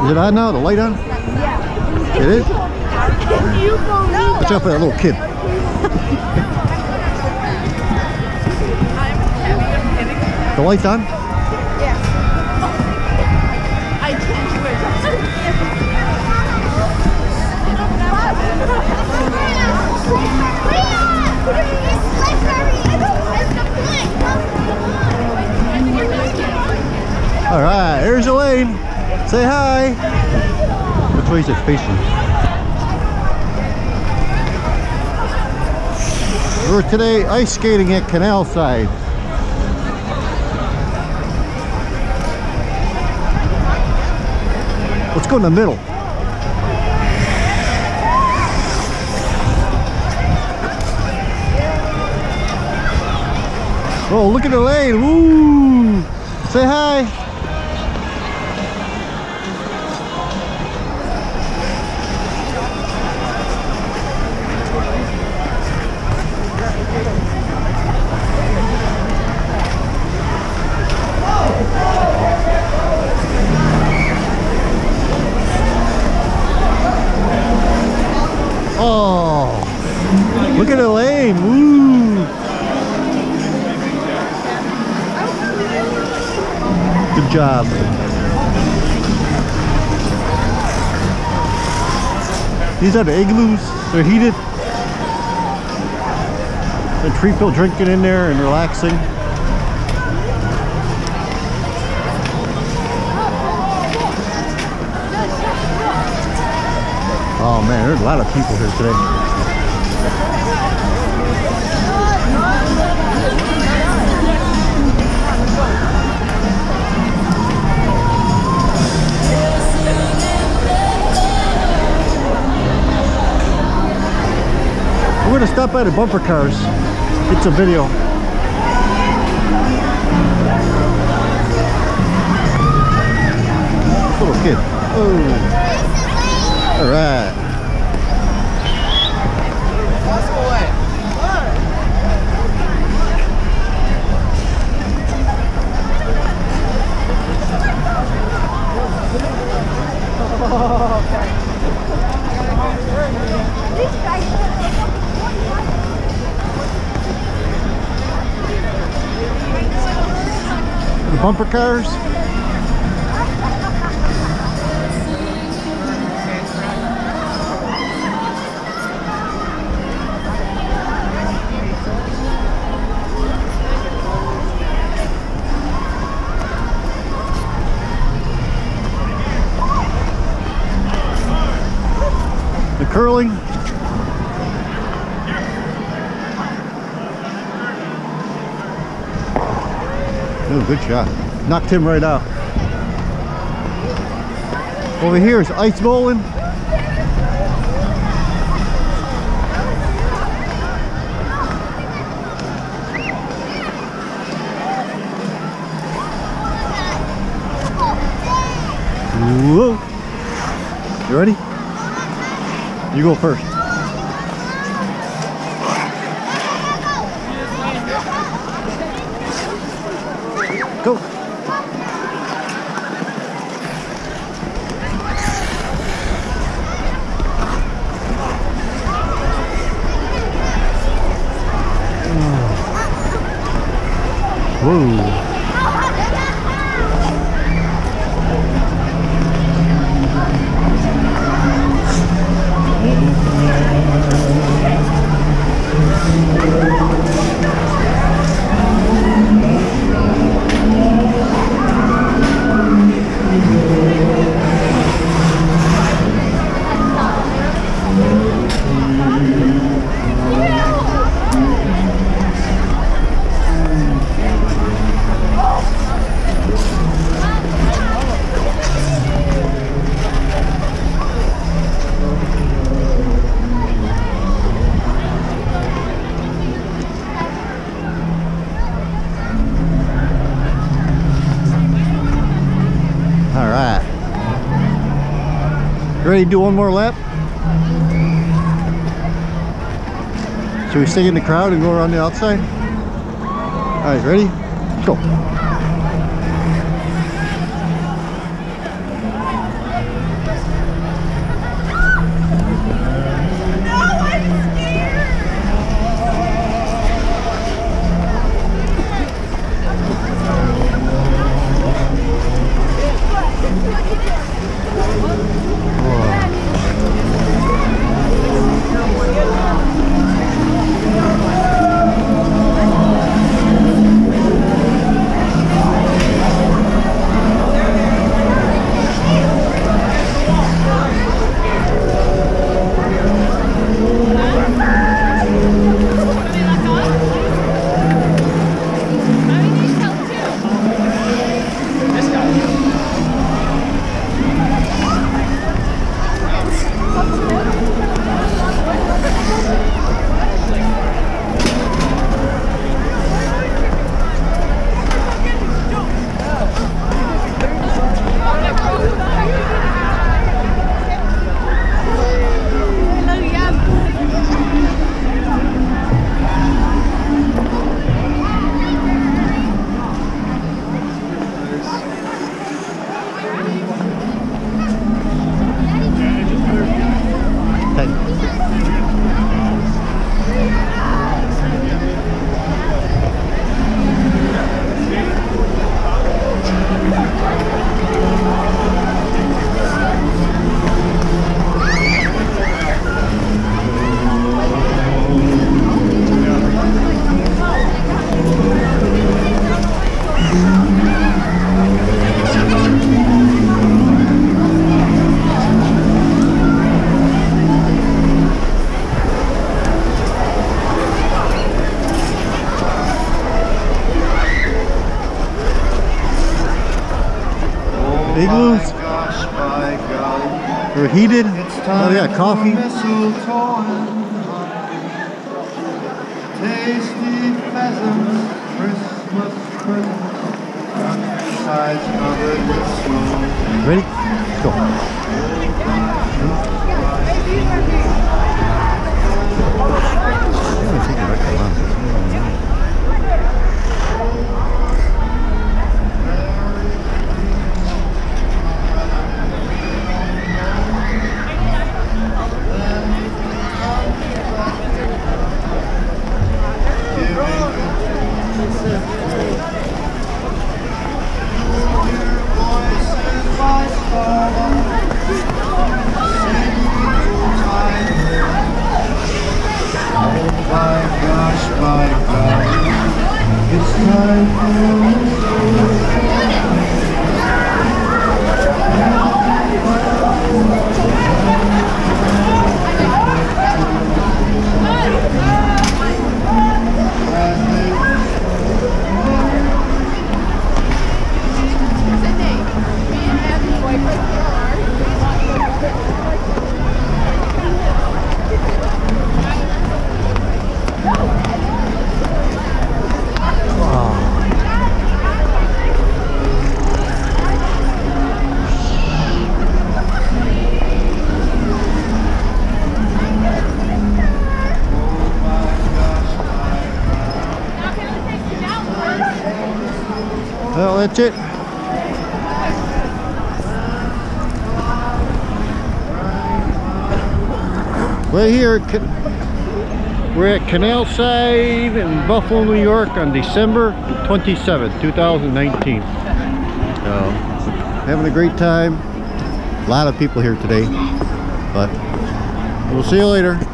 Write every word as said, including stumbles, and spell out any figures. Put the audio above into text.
Is it on now? The light on? Yeah. It is? No. Watch out for that little kid. The light's on? Yeah. I can't do it. Alright, there's Elaine. Say hi. Which way is it facing? We're today ice skating at Canalside. Let's go in the middle. Oh, look at Elaine. Woo! Say hi. Oh, look at Elaine. Woo! Good job. These are the igloos. They're heated. The tree people drinking in there and relaxing. Oh man, there's a lot of people here today. We're gonna stop by the bumper cars. Get some video. Little kid. Oh. All right. The bumper cars. The curling. Oh, good shot. Knocked him right out. Over here is ice bowling. Whoa. You ready? You go first. Go. Whoa. Ready to do one more lap? Should we stay in the crowd and go around the outside? Alright, ready? Go. They're heated. Oh yeah, coffee. Tasty pheasants, Christmas presents, countrysides covered with snow. Ready? Let's go. I'm gonna take it back to lunch. Well, that's it. We're here. We're at Canalside in Buffalo, New York on December twenty-seventh, two thousand nineteen. So, having a great time. A lot of people here today, but we'll see you later.